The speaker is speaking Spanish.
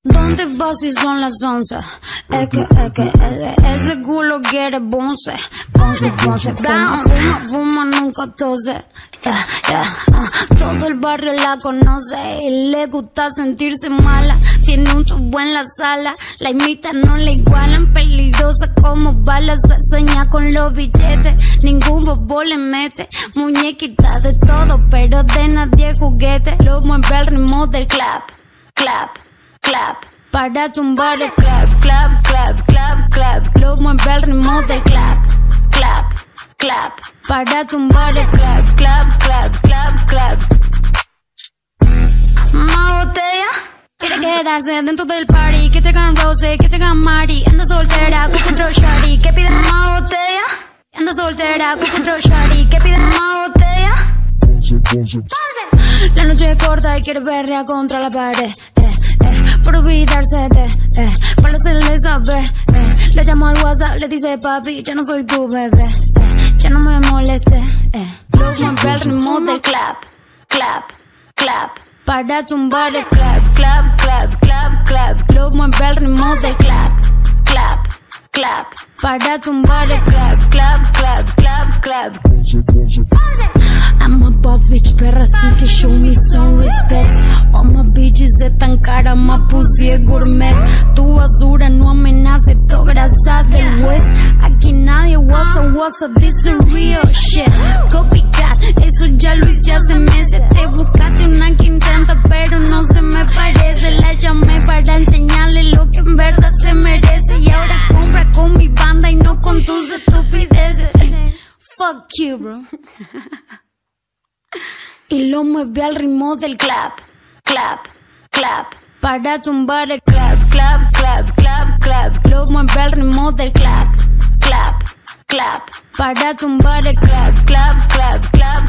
¿Dónde vas si son las 11? Es que ese culo quiere bonce. Fuma, nunca tose. Todo el barrio la conoce y le gusta sentirse mala. Tiene un tubo en la sala, la imita, no la igualan. Peligrosa como balas, sueña con los billetes. Ningún bobo le mete, muñequita de todo, pero de nadie juguete. Lo mueve el ritmo del clap, clap, clap. Para tumbar el clap, clap, clap, clap, clap. Lo mueve el ritmo del clap, clap, clap. Para tumbar el clap, clap, clap, clap, clap. Más botella. Quiere quedarse dentro del party. Que traigan Rose, que traigan Mari. Anda soltera, con control shawty. Que pide más botella. Anda soltera, con control shawty. Que pide más botella. La noche es corta y quiere berrear contra la pared. Por olvidarse para hacerle saber. Le llamo al WhatsApp, le dice papi, ya no soy tu bebé. Ya no me moleste. Lo mueve el ritmo del clap, clap, clap. Para tumbar el clap, clap, clap, clap, clap. Lo mueve el ritmo del clap, clap, clap. Para tumbar el clap, clap, clap, clap, clap. I'm a boss bitch, perra, así que show me some respect. All my bitches están cara, más pussy es gourmet. Tu basura no amenace, to grasa del West. Aquí nadie what's up, this is real shit. Copycat, eso ya lo hice hace meses. Te buscaste una que intenta, pero no se me parece. La llamé para enseñarle lo que en verdad se merece. Y ahora compra con mi banda y no con tus estupideces. Fuck you, bro. Y lo mueve al ritmo del clap, clap, clap. Para tumbar el clap, clap, clap, clap, clap. Lo mueve al ritmo del clap, clap, clap. Para tumbar el clap, clap, clap, clap.